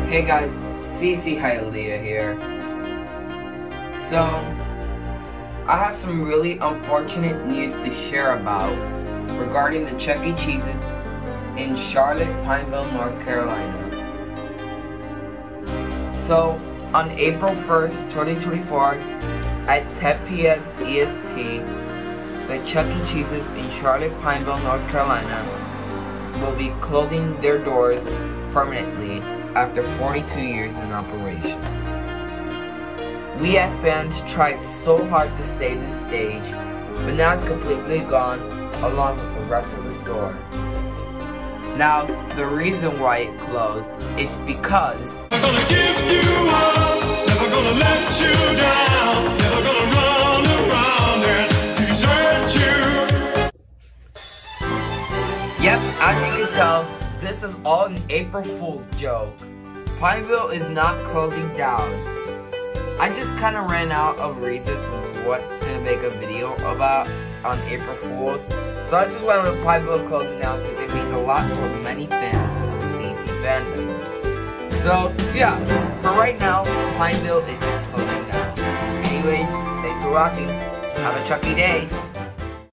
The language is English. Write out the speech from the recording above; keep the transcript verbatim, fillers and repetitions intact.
Hey guys, CC Hialeah here. So, I have some really unfortunate news to share about regarding the Chuck E. Cheese's in Charlotte, Pineville, North Carolina. So, on April first, twenty twenty-four, at ten p m E S T, the Chuck E. Cheese's in Charlotte, Pineville, North Carolina will be closing their doors permanently after forty-two years in operation. We as fans tried so hard to save the stage, but now it's completely gone along with the rest of the store. Now, the reason why it closed is because I'm gonna give you up, never gonna let you down, never gonna run around and desert you. Yep, as you can tell, this is all an April Fool's joke. Pineville is not closing down. I just kind of ran out of reasons what to make a video about on April Fools, so I just went with Pineville closing down since it means a lot to many fans of the C C fandom. So yeah, for right now, Pineville is closing down. Anyways, thanks for watching. Have a Chucky day.